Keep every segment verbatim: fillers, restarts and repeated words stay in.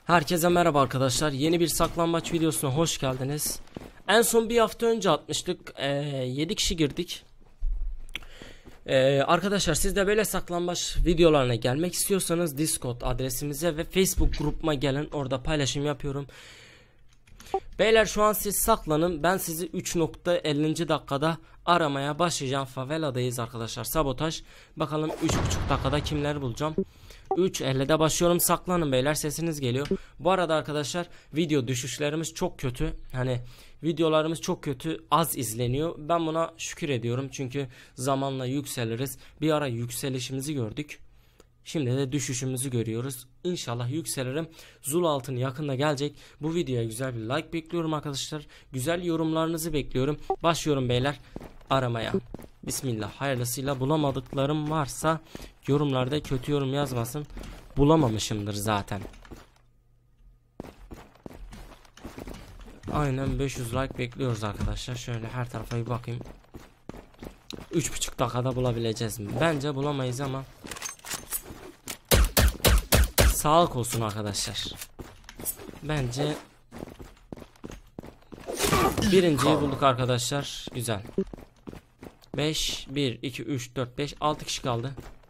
Herkese merhaba arkadaşlar. Yeni bir saklambaç videosuna hoş geldiniz. En son bir hafta önce atmıştık. Ee, yedi kişi girdik. Ee, arkadaşlar siz de böyle saklambaç videolarına gelmek istiyorsanız Discord adresimize ve Facebook grubuma gelin. Orada paylaşım yapıyorum. Beyler şu an siz saklanın. Ben sizi üç nokta ellinci dakikada aramaya başlayacağım. Faveladayız arkadaşlar. Sabotaj. Bakalım üç buçuk dakikada kimleri bulacağım. üç ellide başlıyorum. Saklanın beyler, sesiniz geliyor. Bu arada arkadaşlar video düşüşlerimiz çok kötü. Hani videolarımız çok kötü, az izleniyor. Ben buna şükür ediyorum. Çünkü zamanla yükseliriz. Bir ara yükselişimizi gördük. Şimdi de düşüşümüzü görüyoruz. İnşallah yükselirim. Zul altın yakında gelecek. Bu videoya güzel bir like bekliyorum arkadaşlar. Güzel yorumlarınızı bekliyorum. Başlıyorum beyler aramaya. Bismillah. Hayırlısıyla bulamadıklarım varsa yorumlarda kötü yorum yazmasın. Bulamamışımdır zaten. Aynen beş yüz like bekliyoruz arkadaşlar. Şöyle her tarafa bir bakayım. üç buçuk dakikada bulabileceğiz mi? Bence bulamayız ama sağlık olsun arkadaşlar. Bence birinciyi bulduk arkadaşlar. Güzel. beş, bir, iki, üç, dört, beş, altı kişi kaldı.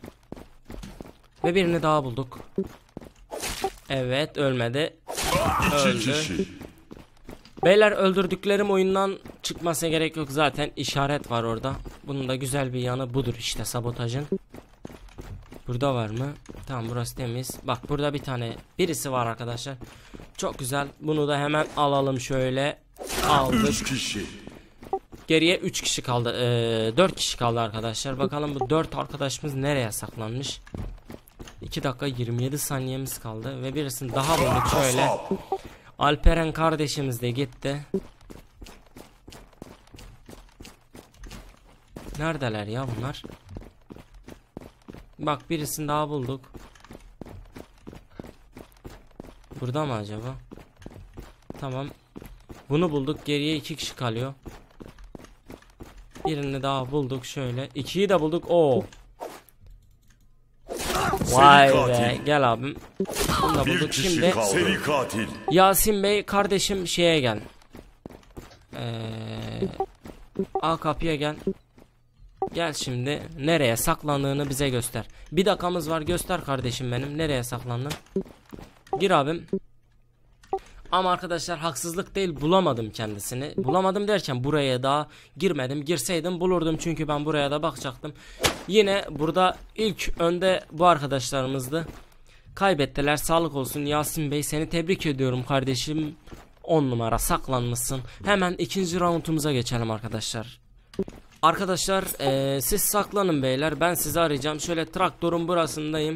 Ve birini daha bulduk. Evet, ölmedi. Öldü. Beyler öldürdüklerim oyundan çıkmasına gerek yok, zaten işaret var orada. Bunun da güzel bir yanı budur işte, sabotajın. Burada var mı? Tamam, burası temiz. Bak burada bir tane birisi var arkadaşlar. Çok güzel. Bunu da hemen alalım şöyle. Aldık. üç kişi. Geriye üç kişi kaldı. Ee, dört kişi kaldı arkadaşlar. Bakalım bu dört arkadaşımız nereye saklanmış? iki dakika yirmi yedi saniyemiz kaldı ve birisini daha bulduk şöyle. Alperen kardeşimiz de gitti. Neredeler ya bunlar? Bak birisini daha bulduk. Burada mı acaba? Tamam. Bunu bulduk. Geriye iki kişi kalıyor. Birini daha bulduk şöyle. İkiyi de bulduk. Oo. Vay be. Gel abim. Bunu da bulduk. Şimdi Seri katil. Yasin Bey kardeşim şeye gel. Ee, A kapıya gel. Gel şimdi. Nereye saklandığını bize göster. Bir dakikamız var. Göster kardeşim benim. Nereye saklandın? Gir abim. Ama arkadaşlar haksızlık değil, bulamadım kendisini. Bulamadım derken buraya daha girmedim. Girseydim bulurdum çünkü ben buraya da bakacaktım. Yine burada ilk önde bu arkadaşlarımızdı. Kaybettiler, sağlık olsun. Yasin Bey seni tebrik ediyorum kardeşim. on numara saklanmışsın. Hemen ikinci roundumuza geçelim arkadaşlar. Arkadaşlar ee, siz saklanın beyler, ben sizi arayacağım. Şöyle traktörün burasındayım.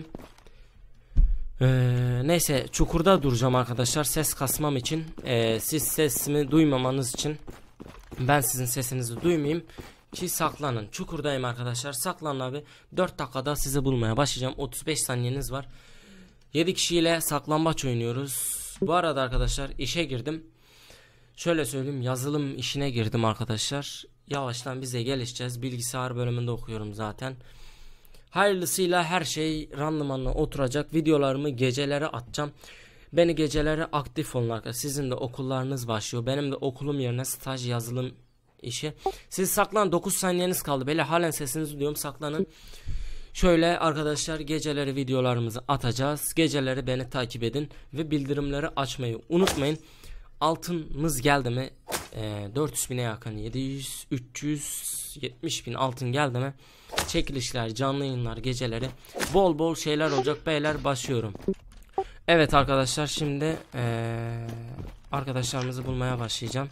Ee, neyse çukurda duracağım arkadaşlar ses kasmam için. Ee, siz sesimi duymamanız için ben sizin sesinizi duymayayım ki saklanın. Çukurdayım arkadaşlar, saklanın abi. dört dakikada sizi bulmaya başlayacağım. otuz beş saniyeniz var. yedi kişiyle saklambaç oynuyoruz. Bu arada arkadaşlar işe girdim. Şöyle söyleyeyim, yazılım işine girdim arkadaşlar. Yavaştan bize gelişeceğiz. Bilgisayar bölümünde okuyorum zaten. Hayırlısıyla her şey randımanla oturacak. Videolarımı geceleri atacağım. Beni geceleri aktif olun arkadaşlar. Sizin de okullarınız başlıyor. Benim de okulum yerine staj yazılım işi. Siz saklan, dokuz saniyeniz kaldı. Böyle halen sesinizi duyuyorum, saklanın. Şöyle arkadaşlar geceleri videolarımızı atacağız. Geceleri beni takip edin ve bildirimleri açmayı unutmayın. Altınımız geldi mi? E, dört yüz bine yakın, yedi yüz üç yüz yetmiş bin altın geldi mi? Çekilişler, canlı yayınlar, geceleri bol bol şeyler olacak beyler. Başlıyorum. Evet arkadaşlar şimdi ee, arkadaşlarımızı bulmaya başlayacağım.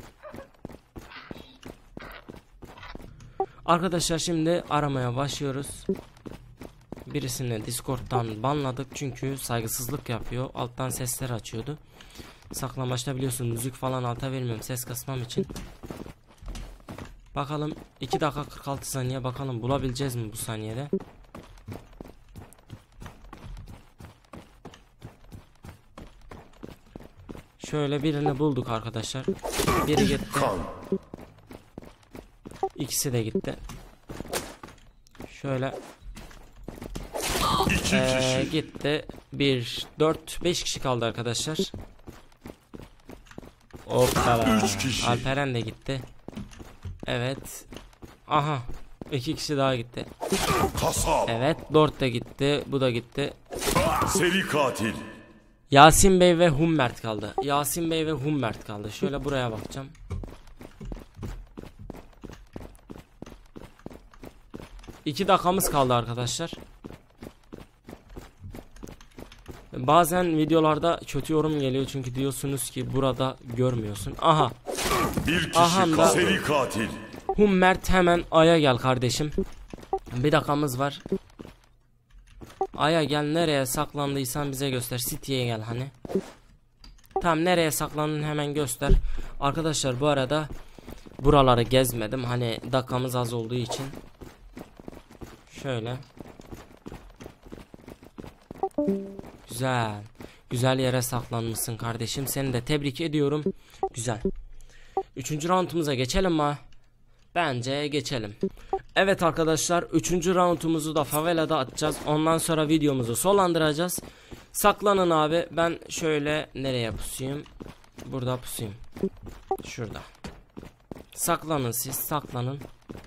Arkadaşlar şimdi aramaya başlıyoruz. Birisini Discord'dan banladık çünkü saygısızlık yapıyor. Alttan sesler açıyordu. Saklambaçta biliyorsun müzik falan alta vermiyorum ses kasmam için. Bakalım iki dakika kırk altı saniye, bakalım bulabileceğiz mi bu saniyede? Şöyle birini bulduk arkadaşlar. Biri gitti. İkisi de gitti. Şöyle ee, gitti. bir, dört, beş kişi kaldı arkadaşlar. Hoppala. Alperen de gitti. Evet. Aha. iki kişi daha gitti. Kasap. Evet. Dört de gitti. Bu da gitti. Seri katil. Yasin Bey ve Humbert kaldı. Yasin Bey ve Humbert kaldı. Şöyle buraya bakacağım. İki dakikamız kaldı arkadaşlar. Bazen videolarda kötü yorum geliyor çünkü diyorsunuz ki burada görmüyorsun. Aha. Bir kişi Aha da- kaldı. Seri katil. Humbert hemen Aya gel kardeşim. Bir dakikamız var. Aya gel, nereye saklandıysan bize göster. City'ye gel hani. Tamam, nereye saklandın hemen göster. Arkadaşlar bu arada buraları gezmedim. Hani dakikamız az olduğu için. Şöyle. Güzel. Güzel yere saklanmışsın kardeşim. Seni de tebrik ediyorum. Güzel. Üçüncü roundumuza geçelim mi? Bence geçelim. Evet arkadaşlar, üçüncü roundumuzu da favelada atacağız. Ondan sonra videomuzu sonlandıracağız. Saklanın abi. Ben şöyle nereye pusayım? Burada pusayım. Şurada. Saklanın siz, saklanın.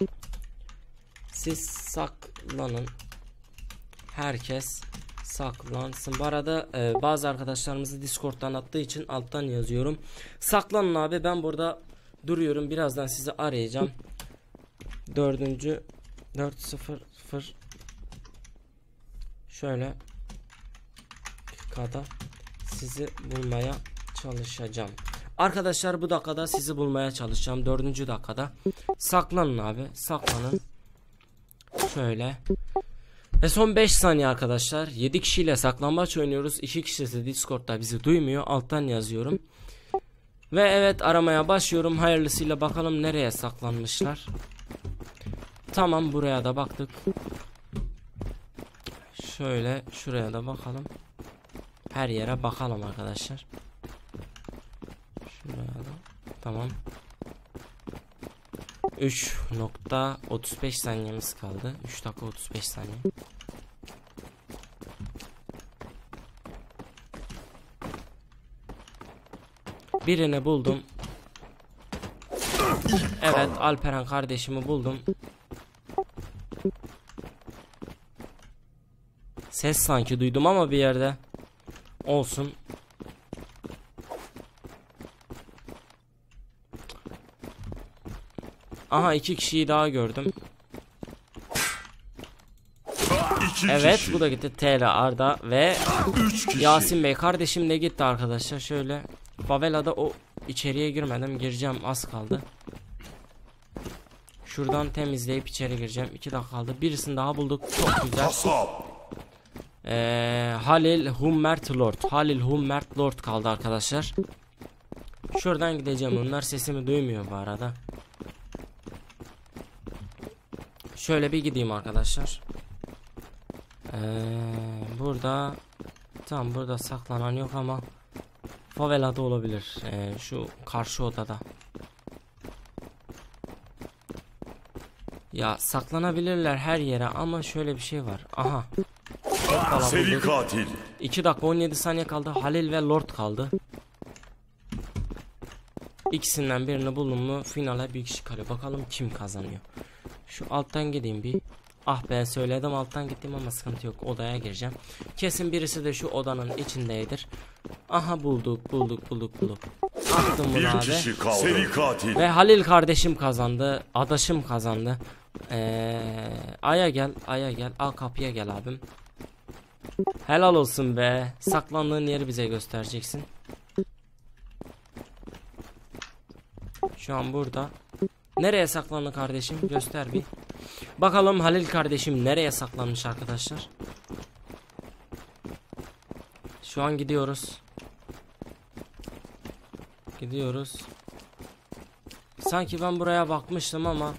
Siz saklanın. Herkes saklansın. Bu arada e, bazı arkadaşlarımızı Discord'dan attığı için alttan yazıyorum. Saklanın abi, ben burada duruyorum. Birazdan sizi arayacağım. Dördüncü dört sıfır sıfır şöyle dakikada sizi bulmaya çalışacağım. Arkadaşlar bu dakikada sizi bulmaya çalışacağım. Dördüncü dakikada. Saklanın abi. Saklanın. Şöyle. Ve son beş saniye arkadaşlar. yedi kişiyle saklambaç oynuyoruz. iki kişisi Discord'da bizi duymuyor. Alttan yazıyorum. Ve evet, aramaya başlıyorum. Hayırlısıyla bakalım nereye saklanmışlar. Tamam, buraya da baktık. Şöyle şuraya da bakalım. Her yere bakalım arkadaşlar. Şuraya da. Tamam. üç nokta otuz beş saniyemiz kaldı. üç dakika otuz beş saniye. Birini buldum. Evet, Alperen kardeşimi buldum. Ses sanki duydum ama bir yerde. Olsun. Aha, iki kişiyi daha gördüm. İki Evet, kişi. bu da gitti. T L Arda ve Üç kişi. Yasin Bey kardeşim de gitti arkadaşlar. Şöyle favelada o içeriye girmedim. Gireceğim, az kaldı. Şuradan temizleyip içeri gireceğim. iki dakika kaldı. Birisini daha bulduk. Çok güzel. Kasap. Ee, Halil Humbert Lord. Halil Humbert Lord kaldı arkadaşlar. Şuradan gideceğim. Onlar sesimi duymuyor bu arada. Şöyle bir gideyim arkadaşlar. Ee, burada tam burada saklanan yok ama favelada olabilir. Ee, şu karşı odada. Ya saklanabilirler her yere ama şöyle bir şey var. Aha. Seri katil. iki dakika on yedi saniye kaldı. Halil ve Lord kaldı. İkisinden birini buldum mu finale bir kişi kalıyor. Bakalım kim kazanıyor. Şu alttan gideyim bir. Ah ben söyledim alttan gittim ama sıkıntı yok. Odaya gireceğim. Kesin birisi de şu odanın içindedir. Aha, bulduk bulduk bulduk bulduk. Attım bunu Bir abi. kişi kaldı. Seri katil. Ve Halil kardeşim kazandı. Adaşım kazandı. Ee, Aya gel. Aya gel. Al kapıya gel abim. Helal olsun be. Saklandığın yeri bize göstereceksin. Şu an burada. Nereye saklandı kardeşim? Göster bir. Bakalım Halil kardeşim nereye saklanmış arkadaşlar. Şu an gidiyoruz. Gidiyoruz. Sanki ben buraya bakmıştım ama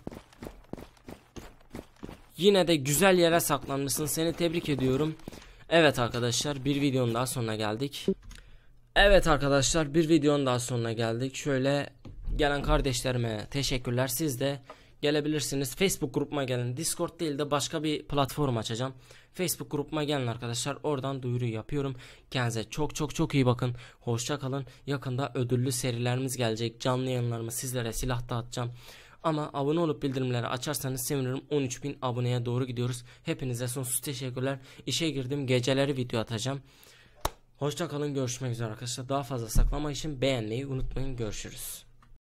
yine de güzel yere saklanmışsın. Seni tebrik ediyorum. Evet arkadaşlar, bir videonun daha sonuna geldik. Evet arkadaşlar, bir videonun daha sonuna geldik. Şöyle gelen kardeşlerime teşekkürler. Siz de gelebilirsiniz. Facebook grubuma gelin. Discord değil de başka bir platform açacağım. Facebook grupuma gelin arkadaşlar. Oradan duyuru yapıyorum. Kendinize çok çok çok iyi bakın. Hoşça kalın. Yakında ödüllü serilerimiz gelecek. Canlı yayınlarımı sizlere silah dağıtacağım. Ama abone olup bildirimleri açarsanız sevinirim. on üç bin aboneye doğru gidiyoruz. Hepinize sonsuz teşekkürler. İşe girdim. Geceleri video atacağım. Hoşça kalın. Görüşmek üzere arkadaşlar. Daha fazla saklama için beğenmeyi unutmayın. Görüşürüz.